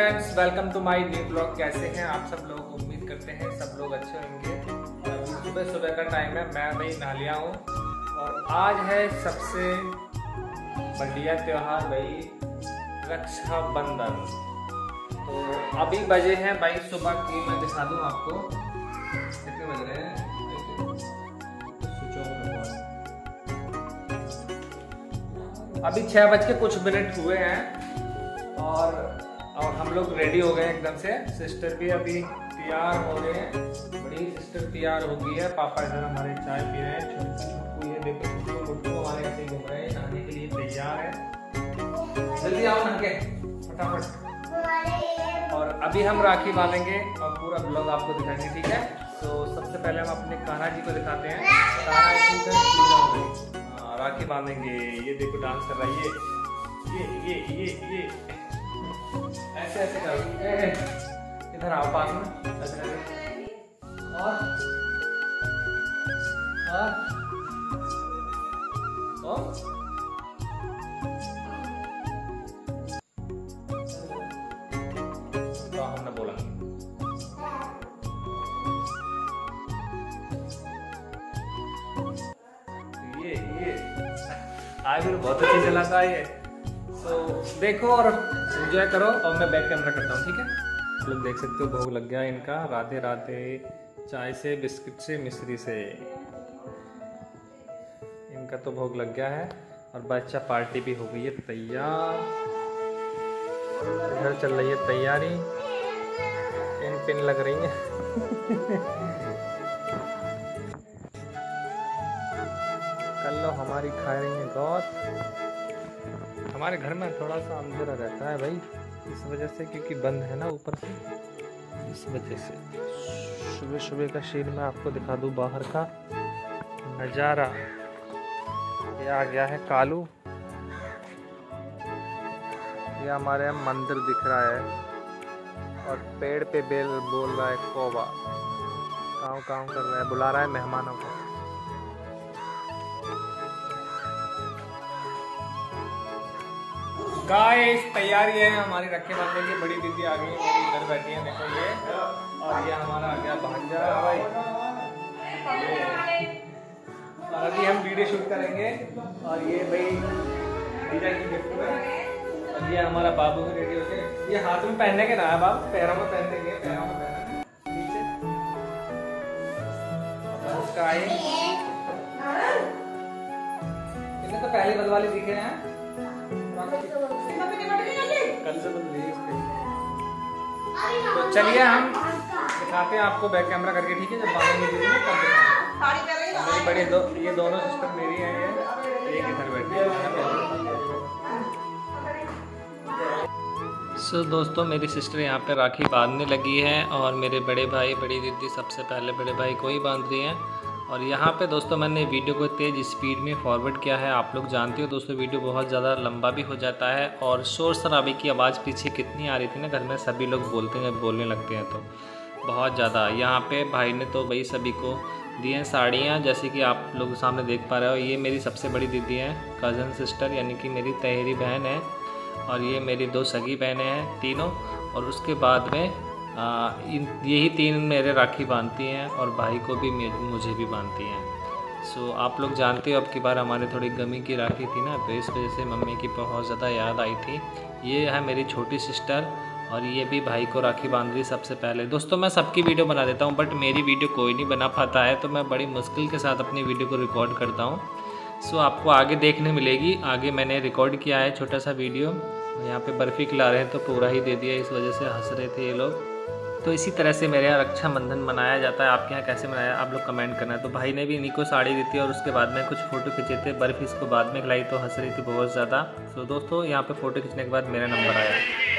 Friends, welcome to my new blog. कैसे हैं आप सब लोग? उम्मीद करते हैं सब लोग अच्छे होंगे। सुबह सुबह का टाइम है, मैं भाई नहा लिया हूँ और आज है सबसे बढ़िया त्योहार भाई, रक्षाबंधन। तो अभी बजे हैं भाई सुबह की, मैं दिखा दूँ आपको कितने बज रहे हैं। अभी 6 बज के कुछ मिनट हुए हैं और हम लोग रेडी हो गए एकदम से। सिस्टर भी अभी तैयार हो रहे हैं, बड़ी सिस्टर तैयार हो गई है। पापा इधर हमारे चाय पी रहे हैं। छोटू ये देखो, छोटू हमारे ऐसे घूम रहे हैं, नहाने के लिए तैयार है। जल्दी आओ नहा के फटाफट। और अभी हम राखी बांधेंगे और पूरा ब्लॉग आपको दिखाएंगे, ठीक है। तो सबसे पहले हम अपने कान्हा जी को दिखाते हैं। कान्हा जी का पूजा हो गई, राखी बांधेंगे। ये देखो डांस कर रहा है, ये ऐसे ऐसे करो। इधर आओ पास में, ऐसे करके। और तो हमने बोला ये आज भी बहुत अच्छी चलाता है ये। तो देखो और एंजॉय करो और मैं बैक कैमरा करता हूँ, ठीक है। आप लोग देख सकते हो भोग लग गया इनका। राधे राधे। चाय से, बिस्किट से, मिश्री से इनका तो भोग लग गया है। और बच्चा पार्टी भी हो गई है तैयार। इधर चल रही है तैयारी, पिन लग रही है। कल लो हमारी खा रही है गौत। हमारे घर में थोड़ा सा अंधेरा रहता है भाई, इस वजह से, क्योंकि बंद है ना ऊपर से, इस वजह से। सुबह सुबह का सीन मैं आपको दिखा दूं, बाहर का नज़ारा। ये आ गया है कालू, ये हमारे यहाँ मंदिर दिख रहा है और पेड़ पे बेल बोल रहा है कौवा, काँव काँव कर रहा है, बुला रहा है मेहमानों को। गाइस तैयारी है हमारी रखे बांधने की। बड़ी दीदी आ गई है, इधर बैठी है, देखो ये। और ये हमारा आ गया भांजा भाई। और अभी हम वीडियो शूट करेंगे। और ये भाई दीदा की गिफ्ट है। और ये हमारा बाबू भी रेडी हो गए। ये हाथ में पहनने के ना है बाबू, पैरों में पहन देंगे, पैरों में पहनना नीचे। इन्हें तो पहले बदवाली दिखे हैं, कल से बदली। तो चलिए हम दिखाते हैं आपको बैक कैमरा करके, ठीक है। जब बांधेंगे दीदी ना तब दिखाएंगे। बड़े ये दोनों सिस्टर मेरी हैं, ये एक इधर बैठी है। सो दोस्तों, मेरी सिस्टर यहाँ पे राखी बांधने लगी है और मेरे बड़े भाई बड़ी दीदी सबसे पहले बड़े भाई को ही बांध रही हैं। और यहाँ पे दोस्तों मैंने वीडियो को तेज़ स्पीड में फॉरवर्ड किया है। आप लोग जानते हो दोस्तों, वीडियो बहुत ज़्यादा लंबा भी हो जाता है और शोर शराबे की आवाज़ पीछे कितनी आ रही थी ना, घर में सभी लोग बोलने लगते हैं तो बहुत ज़्यादा। यहाँ पे भाई ने तो भाई सभी को दी हैं साड़ियाँ, जैसे कि आप लोग सामने देख पा रहे हो। ये मेरी सबसे बड़ी दीदी हैं, कज़न सिस्टर, यानी कि मेरी तहेरी बहन है। और ये मेरी 2 सगी बहनें हैं तीनों। और उसके बाद में यही 3 मेरे राखी बांधती हैं और भाई को भी मुझे भी बांधती हैं। सो आप लोग जानते हो अब की बार हमारे थोड़ी गमी की राखी थी ना, तो इस वजह से मम्मी की बहुत ज़्यादा याद आई थी। ये है मेरी छोटी सिस्टर और ये भी भाई को राखी बांध रही सबसे पहले। दोस्तों मैं सबकी वीडियो बना देता हूँ, बट मेरी वीडियो कोई नहीं बना पाता है, तो मैं बड़ी मुश्किल के साथ अपनी वीडियो को रिकॉर्ड करता हूँ। सो आपको आगे देखने मिलेगी। आगे मैंने रिकॉर्ड किया है छोटा सा वीडियो। यहाँ पे बर्फ़ी खिला रहे हैं तो पूरा ही दे दिया, इस वजह से हंस रहे थे ये लोग। तो इसी तरह से मेरे यहाँ रक्षाबंधन मनाया जाता है। आपके यहाँ कैसे मनाया आप लोग कमेंट करना। तो भाई ने भी इन्हीं को साड़ी दी थी और उसके बाद में कुछ फ़ोटो खींचे थे। बर्फ़ी इसको बाद में खिलाई तो हंस रही थी बहुत ज़्यादा। तो दोस्तों यहाँ पे फ़ोटो खींचने के बाद मेरा नंबर आया।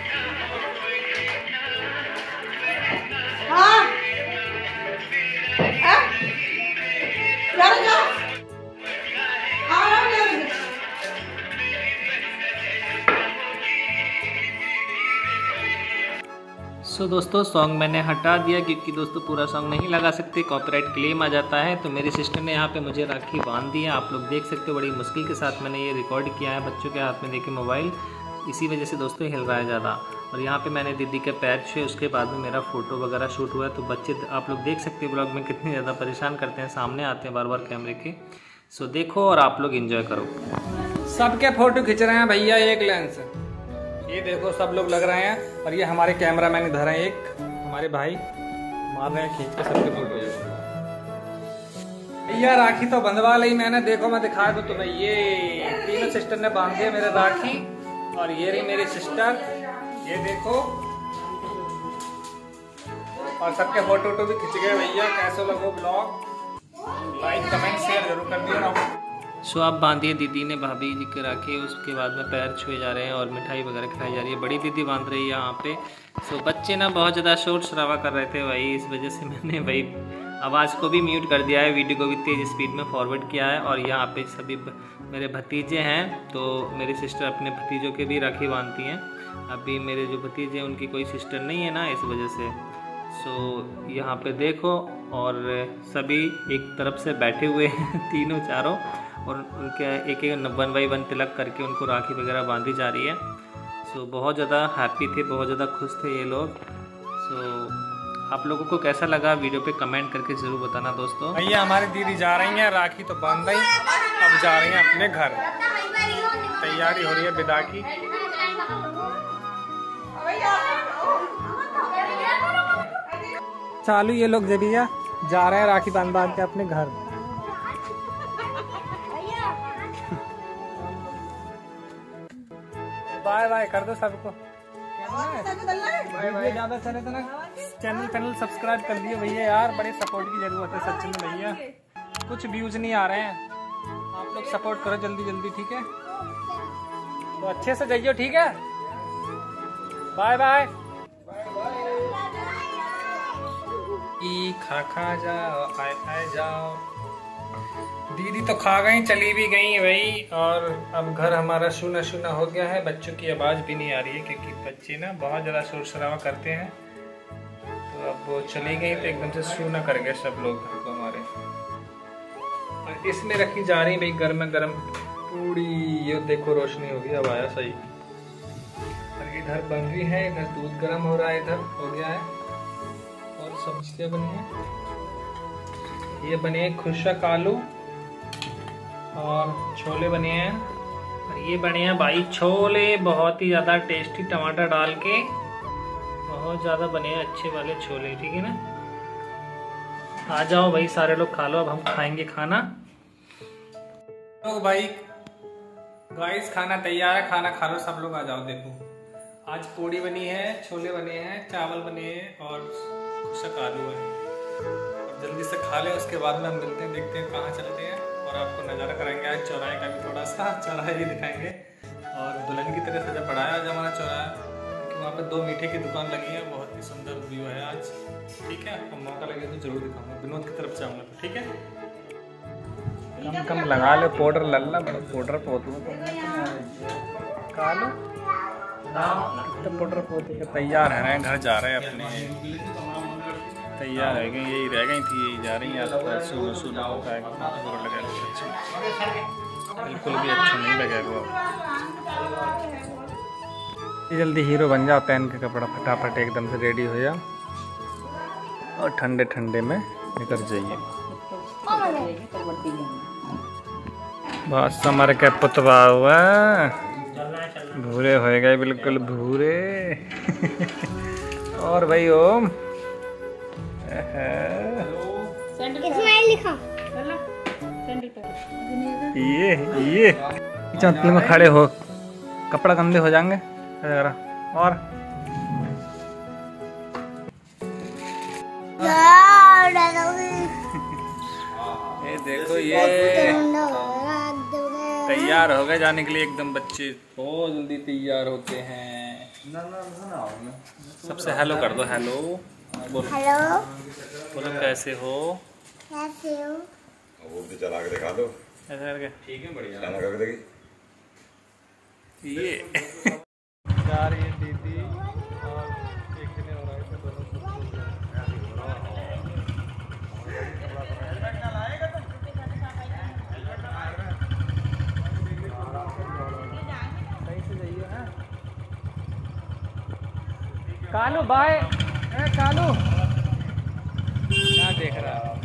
सो दोस्तों सॉन्ग मैंने हटा दिया क्योंकि दोस्तों पूरा सॉन्ग नहीं लगा सकते, कॉपीराइट क्लेम आ जाता है। तो मेरी सिस्टर ने यहाँ पे मुझे राखी बांध दी है। आप लोग देख सकते हो बड़ी मुश्किल के साथ मैंने ये रिकॉर्ड किया है। बच्चों के हाथ में देखिए मोबाइल, इसी वजह से दोस्तों हिल रहा है ज़्यादा। और यहाँ पे मैंने दीदी के पैर छुए, उसके बाद में मेरा फ़ोटो वगैरह शूट हुआ है। तो बच्चे आप लोग देख सकते हैं ब्लॉग में कितनी ज़्यादा परेशान करते हैं, सामने आते हैं बार बार कैमरे के। सो देखो और आप लोग एंजॉय करो। सबके फ़ोटो खींच रहे हैं भैया एक लाइन से, ये देखो सब लोग लग रहे हैं। और ये हमारे कैमरा मैन इधर हैं, एक हमारे भाई मार रहे हैं खींच के सबके फ़ोटो। भैया राखी तो बंधवा ली मैंने, देखो मैं दिखा दूं तुम्हें। ये तीनों सिस्टर ने बांध दिया मेरे राखी, और ये रही मेरी सिस्टर, ये देखो। और सबके फोटो भी खिंच गए भैया। कैसे लगो ब्लॉग, लाइक कमेंट शेयर जरूर कर दिया। सो अब बांधिए दीदी ने भाभी जी के राखी, उसके बाद में पैर छुए जा रहे हैं और मिठाई वगैरह खिलाई जा रही है। बड़ी दीदी बांध रही है यहाँ पे। सो बच्चे ना बहुत ज़्यादा शोर शराबा कर रहे थे भाई, इस वजह से मैंने भाई आवाज़ को भी म्यूट कर दिया है, वीडियो को भी तेज़ स्पीड में फॉरवर्ड किया है। और यहाँ पे सभी मेरे भतीजे हैं, तो मेरी सिस्टर अपने भतीजों के भी राखी बांधती हैं। अभी मेरे जो भतीजे हैं उनकी कोई सिस्टर नहीं है ना, इस वजह से। सो यहाँ पे देखो, और सभी एक तरफ से बैठे हुए हैं तीनों चारों, और उनके एक एक 1/1 तिलक करके उनको राखी वगैरह बांधी जा रही है। सो बहुत ज़्यादा हैप्पी थे, बहुत ज़्यादा खुश थे ये लोग। सो आप लोगों को कैसा लगा वीडियो पे कमेंट करके ज़रूर बताना दोस्तों। भैया हमारी दीदी जा रही हैं, राखी तो बांध रही, अब जा रही हैं अपने घर, तैयारी हो रही है विदा की। चालू ये लोग भैया जा रहे हैं राखी बांध बांध के अपने घर। बाय बाय कर दो सबको, ज्यादा चले तो ना चैनल सब्सक्राइब कर दिए भैया यार, बड़े सपोर्ट की जरूरत है सच में भैया, कुछ व्यूज नहीं आ रहे हैं, आप लोग सपोर्ट करो जल्दी जल्दी, ठीक है? तो अच्छे से जाइए, ठीक है? Bye bye. खा जाओ, आए जाओ। दीदी तो खा गई, चली भी गई भाई। और अब घर हमारा सूना सूना हो गया है, बच्चों की आवाज़ भी नहीं आ रही है क्योंकि बच्चे ना बहुत ज़्यादा शोर शराबा करते हैं। तो अब वो चली गई तो एकदम से सूना कर गए सब लोग घर को हमारे। और इसमें रखी जा रही भाई गर्मा गर्म पूड़ी, ये देखो रोशनी होगी, अब आया सही। और इधर बन रही है, इधर दूध गर्म हो रहा है, इधर हो गया है। और सब्जियाँ बनी है, ये बने खुशक आलू और छोले बने हैं। और ये बने हैं भाई छोले, बहुत ही ज़्यादा टेस्टी, टमाटर डाल के बहुत ज़्यादा बने हैं अच्छे वाले छोले, ठीक है ना? आ जाओ भाई सारे लोग खा लो, अब हम खाएंगे खाना। तो भाई गाइस खाना तैयार है, खाना खा लो सब लोग, आ जाओ। देखो आज पूड़ी बनी है, छोले बने हैं, चावल बने हैं और खुशक आलू है। जल्दी से खा ले, उसके बाद में हम मिलते हैं, देखते हैं कहाँ चलते हैं और आपको नज़ारा कराएंगे। आज चौराहे का भी थोड़ा सा चौराहे ही दिखाएंगे, और दुल्हन की तरह सजा पड़ा है आज हमारा चौराहा, क्योंकि वहाँ पे 2 मीठे की दुकान लगी है, बहुत ही सुंदर व्यू है आज, ठीक है? आपको मौका लगे तो जरूर दिखाऊंगा, विनोद की तरफ से आऊँगा तो, ठीक है? कम लगा लो पाउडर, लल्ला बड़ा पाउडर पोतू कालो तो पाउडर पोते के तैयार है, घर जा रहे हैं अपने, तैयार रह गई, यही रह गई थी, यही जा रही हैं। सुना होता है बिल्कुल भी अच्छा नहीं लगेगा। जल्दी हीरो बन जाओ, पहन के कपड़ा फटाफट एकदम से रेडी हो जाओ और ठंडे ठंडे में निकल जाइए। बस हमारे क्या पुतवा हुआ, भूरे हो गए बिल्कुल भूरे। और भाई ओम ये चंपी में खड़े हो, कपड़ा गंदे हो जाएंगे। और ये देखो, ये तैयार हो गए जाने के लिए एकदम, बच्चे बहुत जल्दी तैयार होते हैं। सबसे हेलो कर दो, हेलो बोलो, हेलो बोलो, कैसे हो? कैसे हो? वो भी चला के दिखा दो, ऐसा करके, ठीक है? बढ़िया चला के देखिए। ये जा रही है दीदी और एक दिन हो रहा है, दोनों सही से जाइए। कालू बाय। कालू क्या देख रहा है?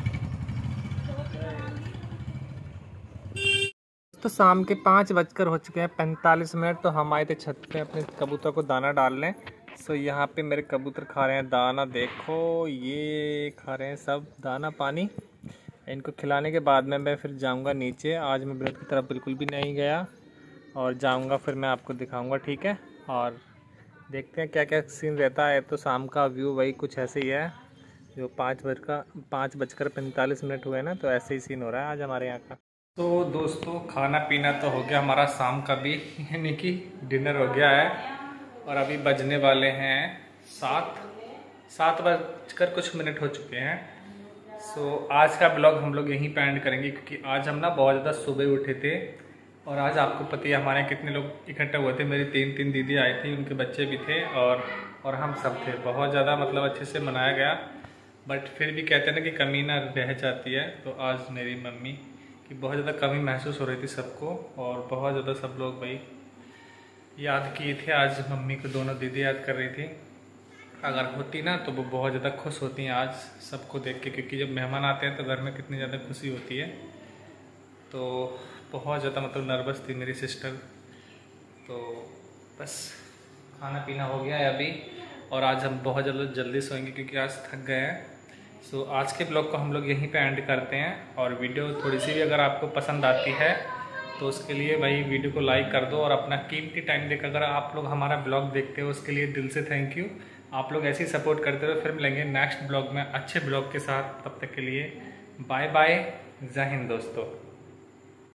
तो शाम के 5 बजकर हो चुके हैं 45 मिनट। तो हम आए थे छत पे अपने कबूतर को दाना डालने। सो यहाँ पे मेरे कबूतर खा रहे हैं दाना। देखो ये खा रहे हैं सब दाना पानी। इनको खिलाने के बाद में मैं फिर जाऊँगा नीचे। आज मैं ब्लड की तरफ बिल्कुल भी नहीं गया और जाऊँगा फिर मैं आपको दिखाऊँगा, ठीक है। और देखते हैं क्या क्या सीन रहता है। तो शाम का व्यू वही कुछ ऐसे ही है जो 5 बजकर 45 मिनट हुए ना, तो ऐसे ही सीन हो रहा है आज हमारे यहाँ का। तो दोस्तों खाना पीना तो हो गया हमारा शाम का भी, यानी कि डिनर हो गया है। और अभी बजने वाले हैं 7 बजकर कुछ मिनट हो चुके हैं। सो आज का ब्लॉग हम लोग यहीं पे एंड करेंगे, क्योंकि आज हम ना बहुत ज़्यादा सुबह उठे थे। और आज आपको पता है हमारे कितने लोग इकट्ठे हुए थे। मेरी 3 दीदी आई थी, उनके बच्चे भी थे और हम सब थे। बहुत ज़्यादा मतलब अच्छे से मनाया गया। बट फिर भी कहते हैं ना कि कमी ना रह जाती है। तो आज मेरी मम्मी की बहुत ज़्यादा कमी महसूस हो रही थी सबको, और बहुत ज़्यादा सब लोग भाई याद किए थे। आज मम्मी को दोनों दीदी याद कर रही थी। अगर होती ना तो वो बहुत ज़्यादा खुश होती हैं आज सबको देख के, क्योंकि जब मेहमान आते हैं तो घर में कितनी ज़्यादा खुशी होती है। तो बहुत ज़्यादा मतलब नर्वस थी मेरी सिस्टर। तो बस खाना पीना हो गया है अभी, और आज हम बहुत जल्दी सोएंगे क्योंकि आज थक गए हैं। सो आज के ब्लॉग को हम लोग यहीं पे एंड करते हैं। और वीडियो थोड़ी सी भी अगर आपको पसंद आती है तो उसके लिए भाई वीडियो को लाइक कर दो, और अपना कीमती टाइम देकर अगर आप लोग हमारा ब्लॉग देखते हो उसके लिए दिल से थैंक यू। आप लोग ऐसे ही सपोर्ट करते रहो। फिर मिलेंगे नेक्स्ट ब्लॉग में अच्छे ब्लॉग के साथ। तब तक के लिए बाय बाय, जय हिंद दोस्तों।